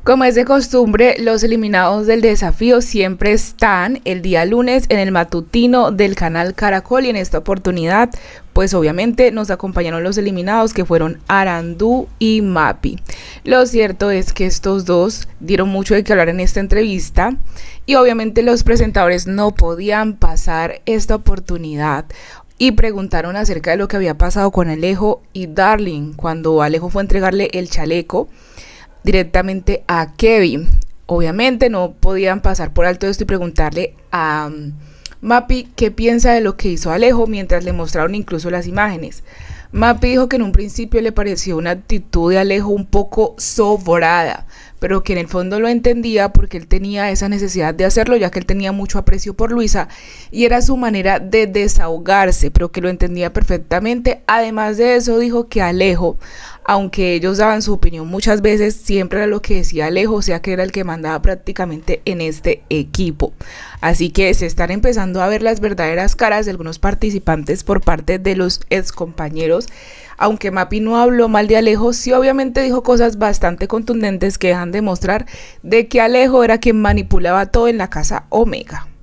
Como es de costumbre, los eliminados del desafío siempre están el día lunes en el matutino del canal Caracol, y en esta oportunidad pues obviamente nos acompañaron los eliminados, que fueron Arandú y Mappy. Lo cierto es que estos dos dieron mucho de qué hablar en esta entrevista, y obviamente los presentadores no podían pasar esta oportunidad y preguntaron acerca de lo que había pasado con Alejo y Darling cuando Alejo fue a entregarle el chaleco directamente a Kevin. Obviamente no podían pasar por alto esto y preguntarle a Mappy qué piensa de lo que hizo Alejo, mientras le mostraron incluso las imágenes. Mappy dijo que en un principio le pareció una actitud de Alejo un poco sobrada, pero que en el fondo lo entendía porque él tenía esa necesidad de hacerlo, ya que él tenía mucho aprecio por Luisa y era su manera de desahogarse, pero que lo entendía perfectamente. Además de eso, dijo que Alejo, aunque ellos daban su opinión muchas veces, siempre era lo que decía Alejo, o sea que era el que mandaba prácticamente en este equipo. Así que se están empezando a ver las verdaderas caras de algunos participantes por parte de los ex compañeros. Aunque Mappy no habló mal de Alejo, sí obviamente dijo cosas bastante contundentes que dejan de mostrar de que Alejo era quien manipulaba todo en la casa Omega.